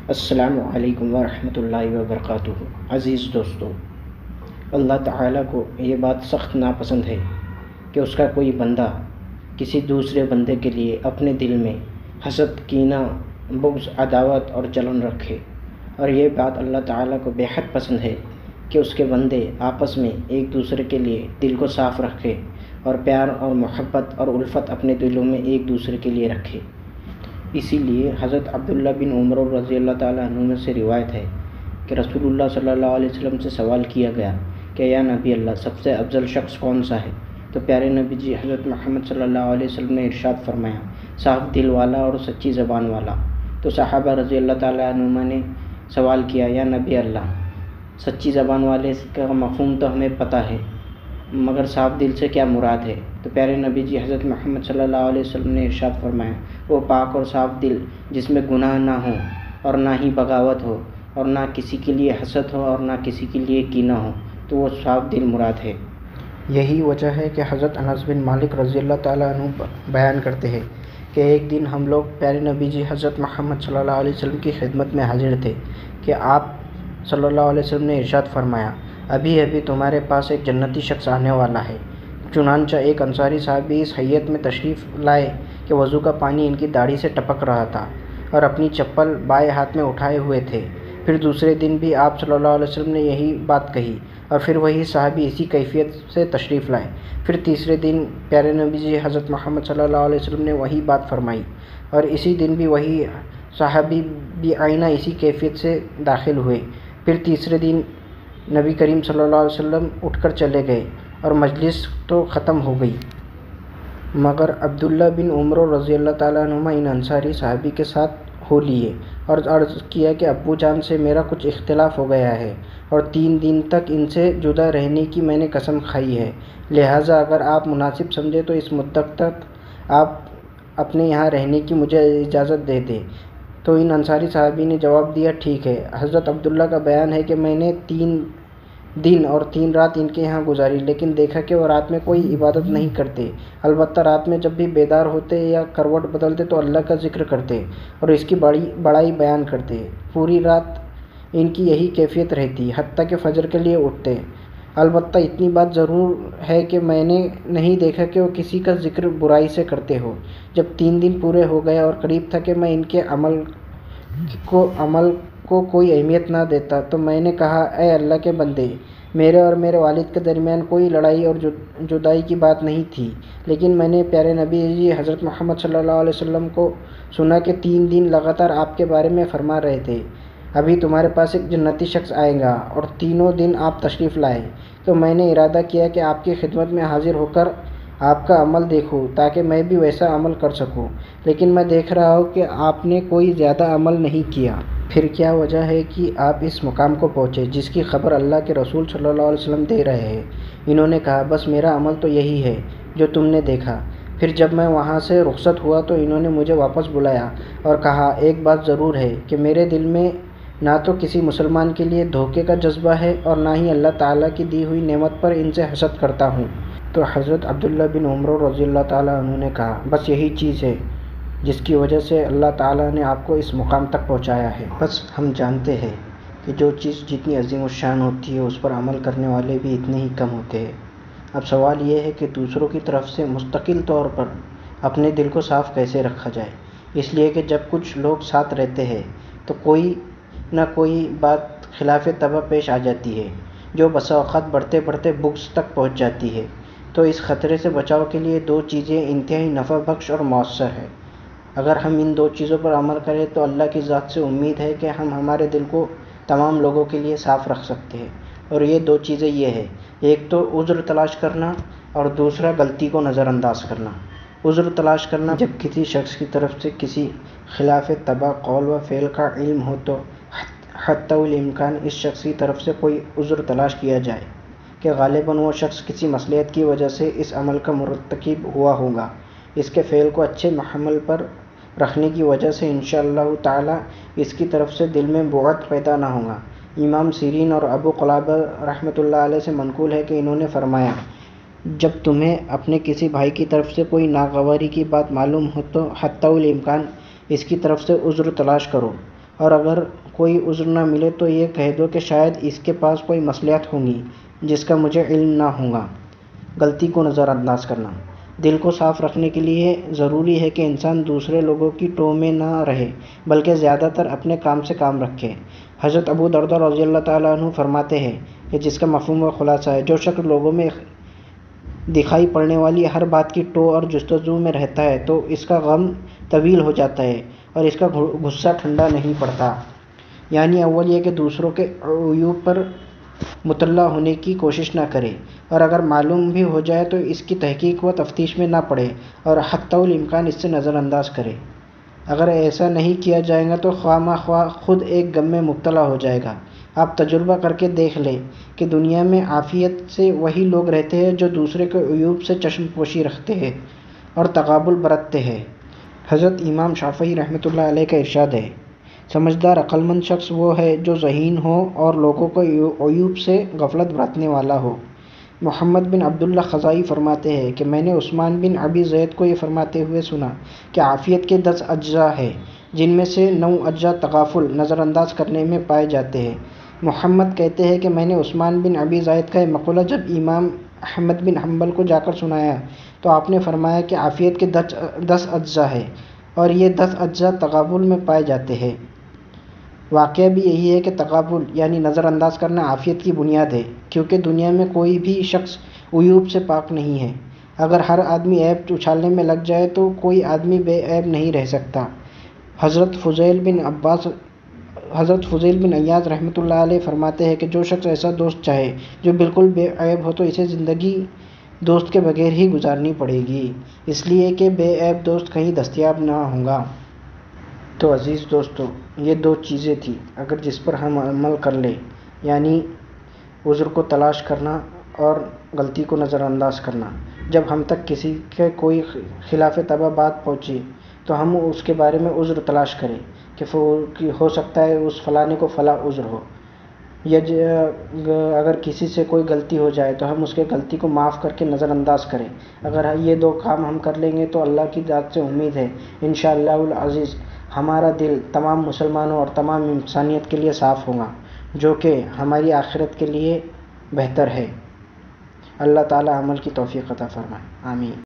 السلام علیکم ورحمۃ اللہ وبرکاتہ۔ عزیز دوستو، اللہ تعالیٰ کو یہ بات سخت ناپسند ہے کہ اس کا کوئی بندہ کسی دوسرے بندے کے لیے اپنے دل میں حسد، کینہ، بغض، عداوت اور جلن رکھے، اور یہ بات اللہ تعالیٰ کو بے حد پسند ہے کہ اس کے بندے آپس میں ایک دوسرے کے لیے دل کو صاف رکھے اور پیار اور محبت اور الفت اپنے دلوں میں ایک دوسرے کے لیے رکھے۔ اسی لیے حضرت عبداللہ بن عمر رضی اللہ تعالیٰ عنہ سے روایت ہے کہ رسول اللہ صلی اللہ علیہ وسلم سے سوال کیا گیا کہ یا نبی اللہ، سب سے افضل شخص کون سا ہے؟ تو پیارے نبی جی حضرت محمد صلی اللہ علیہ وسلم نے ارشاد فرمایا، صاف دل والا اور سچی زبان والا۔ تو صحابہ رضی اللہ تعالیٰ عنہ نے سوال کیا، یا نبی اللہ، سچی زبان والے کا مفہوم تو ہمیں پتہ ہے، مگر صاف دل سے کیا مراد ہے؟ تو پیارے نبی جی حضرت محمد صلی اللہ علیہ وسلم نے ارشاد فرمایا، وہ پاک اور صاف دل جس میں گناہ نہ ہو اور نہ ہی بغاوت ہو اور نہ کسی کے لیے حسد ہو اور نہ کسی کے لیے کینہ ہو، تو وہ صاف دل مراد ہے۔ یہی وجہ ہے کہ حضرت انس بن مالک رضی اللہ تعالیٰ عنہ بیان کرتے ہیں کہ ایک دن ہم لوگ پیارے نبی جی حضرت محمد صلی اللہ علیہ وسلم کی خدمت میں حاضر تھے کہ آپ صلی اللہ علیہ وسلم نے ارشاد فرمایا، ابھی ابھی تمہارے پاس ایک جنتی شخص آنے والا ہے۔ چنانچہ ایک انصاری صحابی اس حیت میں تشریف لائے کہ وضو کا پانی ان کی داڑھی سے ٹپک رہا تھا اور اپنی چپل بائیں ہاتھ میں اٹھائے ہوئے تھے۔ پھر دوسرے دن بھی آپ صلی اللہ علیہ وسلم نے یہی بات کہی اور پھر وہی صحابی اسی کیفیت سے تشریف لائے۔ پھر تیسرے دن پیارے نبی جی حضرت محمد صلی اللہ علیہ وسلم نے وہی بات فرمائی اور اسی دن بھی وہی صحابی بھی آئینہ اسی کیفیت سے داخل ہوئے۔ پھر تیسرے دن نبی کریم صلی اللہ علیہ وسلم اٹھ کر چلے گئے اور مجلس تو ختم ہو گئی، مگر عبداللہ بن عمر رضی اللہ تعالیٰ عنہ ان انصاری صحابی کے ساتھ ہو لیے اور عرض کیا کہ ابو جان سے میرا کچھ اختلاف ہو گیا ہے اور 3 دن تک ان سے جدا رہنے کی میں نے قسم کھائی ہے، لہٰذا اگر آپ مناسب سمجھے تو اس مدت تک آپ اپنے یہاں رہنے کی مجھے اجازت دے دیں۔ تو ان انصاری صحابی نے جواب دیا، ٹھیک ہے۔ حضرت عبداللہ کا بیان ہے کہ میں نے 3 دن اور 3 رات ان کے یہاں گزاری، لیکن دیکھا کہ وہ رات میں کوئی عبادت نہیں کرتے، البتہ رات میں جب بھی بیدار ہوتے یا کروٹ بدلتے تو اللہ کا ذکر کرتے اور اس کی بڑائی بیان کرتے۔ پوری رات ان کی یہی کیفیت رہتی حتیٰ کہ فجر کے لیے اٹھتے۔ البتہ اتنی بات ضرور ہے کہ میں نے نہیں دیکھا کہ وہ کسی کا ذکر برائی سے کرتے ہو۔ جب 3 دن پورے ہو گئے اور قریب تھا کہ میں ان کے عمل کو کوئی اہمیت نہ دیتا تو میں نے کہا، اے اللہ کے بندے، میرے اور میرے والد کے درمیان کوئی لڑائی اور جدائی کی بات نہیں تھی، لیکن میں نے پیارے نبی جی حضرت محمد صلی اللہ علیہ وسلم کو سنا کہ 3 دن لگاتار آپ کے بارے میں فرما رہے تھے، ابھی تمہارے پاس ایک جنتی شخص آئے گا، اور تینوں دن آپ تشریف لائے، تو میں نے ارادہ کیا کہ آپ کی خدمت میں حاضر ہو کر آپ کا عمل دیکھوں تاکہ میں بھی ویسا عمل کر سکوں، لیکن میں دیکھ رہا ہوں کہ آپ نے کوئی زیادہ عمل نہیں کیا۔ پھر کیا وجہ ہے کہ آپ اس مقام کو پہنچے جس کی خبر اللہ کے رسول صلی اللہ علیہ وسلم دے رہے ہیں؟ انہوں نے کہا، بس میرا عمل تو یہی ہے جو تم نے دیکھا۔ پھر جب میں وہاں سے رخصت ہوا تو انہوں نے مجھے واپس بلایا اور کہا، ایک بات ضرور ہے کہ میرے دل میں نہ تو کسی مسلمان کے لیے دھوکے کا جذبہ ہے اور نہ ہی اللہ تعالیٰ کی دی ہوئی نعمت پر ان سے حسد کرتا ہوں۔ تو حضرت عبداللہ بن عمر رضی اللہ تعالیٰ عنہ نے کہا، بس یہی چیز ہے جس کی وجہ سے اللہ تعالیٰ نے آپ کو اس مقام تک پہنچایا ہے۔ بس ہم جانتے ہیں کہ جو چیز جتنی عظیم الشان ہوتی ہے اس پر عمل کرنے والے بھی اتنے ہی کم ہوتے ہیں۔ اب سوال یہ ہے کہ دوسروں کی طرف سے مستقل طور پر اپنے دل کو صاف کیسے رکھا جائے؟ اس لیے کہ جب کچھ لوگ ساتھ رہتے ہیں تو کوئی نہ کوئی بات خلاف طبع پیش آ جاتی ہے جو بسا اوقات بڑھتے بڑھتے بغض تک پہنچ جاتی ہے۔ تو اس خطرے سے بچاؤ کے لیے 2 چیزیں انتہائی نفع بخش اور مؤثر ہیں۔ اگر ہم ان 2 چیزوں پر عمل کریں تو اللہ کی ذات سے امید ہے کہ ہم ہمارے دل کو تمام لوگوں کے لیے صاف رکھ سکتے ہیں، اور یہ 2 چیزیں یہ ہیں، ایک تو عذر تلاش کرنا اور دوسرا غلطی کو نظر انداز کرنا۔ عذر تلاش کرنا، جب کسی شخص کی طرف سے کسی خلاف طبع قول و فعل کا علم ہو تو حتی الامکان اس شخص کی طرف سے کوئی عذر تلاش کیا جائے کہ غالباً وہ شخص کسی مصلحت کی وجہ سے اس عمل کا مرتکب ہوا ہوگا، اس کے فعل کو اچھے محمل پر رکھنے کی وجہ سے انشاءاللہ تعالی اس کی طرف سے دل میں بغض پیدا نہ ہوگا۔ امام سیرین اور ابو قلابہ رحمۃ اللہ علیہ سے منقول ہے کہ انہوں نے فرمایا، جب تمہیں اپنے کسی بھائی کی طرف سے کوئی ناگواری کی بات معلوم ہو تو حتی الامکان اس کی طرف سے عذر تلاش کرو، اور اگر کوئی عذر نہ ملے تو یہ کہہ دو کہ شاید اس کے پاس کوئی مصلحت ہوں گی جس کا مجھے علم نہ ہوگا۔ غلطی کو نظر انداز کرنا۔ دل کو صاف رکھنے کے لیے ضروری ہے کہ انسان دوسرے لوگوں کی ٹو میں نہ رہے بلکہ زیادہ تر اپنے کام سے کام رکھے۔ حضرت ابو درداء رضی اللہ تعالیٰ عنہ فرماتے ہیں کہ جس کا مفہوم و خلاصہ ہے، جو شخص لوگوں میں دکھائی پڑنے والی ہر بات کی ٹو اور جستجو میں رہتا ہے تو اس کا غم طویل ہو جاتا ہے اور اس کا غصہ ٹھنڈا نہیں پڑتا۔ یعنی اول یہ کہ دوسروں کے عیوب پر مطلع ہونے کی کوشش نہ کرے، اور اگر معلوم بھی ہو جائے تو اس کی تحقیق و تفتیش میں نہ پڑے اور حتی الامکان اس سے نظر انداز کرے۔ اگر ایسا نہیں کیا جائے گا تو خواہ مخواہ خود ایک غم میں مبتلا ہو جائے گا۔ آپ تجربہ کر کے دیکھ لیں کہ دنیا میں عافیت سے وہی لوگ رہتے ہیں جو دوسرے کے عیوب سے چشم پوشی رکھتے ہیں اور تقابل برتتے ہیں۔ حضرت امام شافعی رحمۃ اللہ علیہ کا ارشاد ہے، سمجھدار عقلمند شخص وہ ہے جو ذہین ہو اور لوگوں کو عیوب سے غفلت برتنے والا ہو۔ محمد بن عبداللہ خزائی فرماتے ہیں کہ میں نے عثمان بن ابی زید کو یہ فرماتے ہوئے سنا کہ عافیت کے 10 اجزاء ہیں جن میں سے 9 اجزاء تغافل نظر انداز کرنے میں پائے جاتے ہیں۔ محمد کہتے ہیں کہ میں نے عثمان بن ابی زید کا یہ مقولہ جب امام احمد بن حنبل کو جا کر سنایا تو آپ نے فرمایا کہ عافیت کے 10 اجزاء ہیں اور یہ 10 اجزاء تغافل میں پائے جاتے ہیں۔ واقعہ بھی یہی ہے کہ تغافل یعنی نظر انداز کرنا عافیت کی بنیاد ہے، کیونکہ دنیا میں کوئی بھی شخص عیوب سے پاک نہیں ہے۔ اگر ہر آدمی عیب اچھالنے میں لگ جائے تو کوئی آدمی بے عیب نہیں رہ سکتا۔ حضرت فضیل بن عیاض رحمۃ اللہ علیہ فرماتے ہیں کہ جو شخص ایسا دوست چاہے جو بالکل بے عیب ہو تو اسے زندگی دوست کے بغیر ہی گزارنی پڑے گی، اس لیے کہ بے عیب دوست کہیں دستیاب نہ ہوگا۔ تو عزیز دوستو، یہ 2 چیزیں تھیں اگر جس پر ہم عمل کر لیں، یعنی عذر کو تلاش کرنا اور غلطی کو نظر انداز کرنا۔ جب ہم تک کسی کے کوئی خلاف طبع بات پہنچے تو ہم اس کے بارے میں عذر تلاش کریں کہ ہو سکتا ہے اس فلانے کو فلاں عذر ہو، یا اگر کسی سے کوئی غلطی ہو جائے تو ہم اس کے غلطی کو معاف کر کے نظر انداز کریں۔ اگر یہ 2 کام ہم کر لیں گے تو اللہ کی ذات سے امید ہے انشاءاللہ العزیز ہمارا دل تمام مسلمانوں اور تمام انسانیت کے لیے صاف ہوگا، جو کہ ہماری آخرت کے لیے بہتر ہے۔ اللہ تعالی عمل کی توفیق عطا فرمائے، آمین۔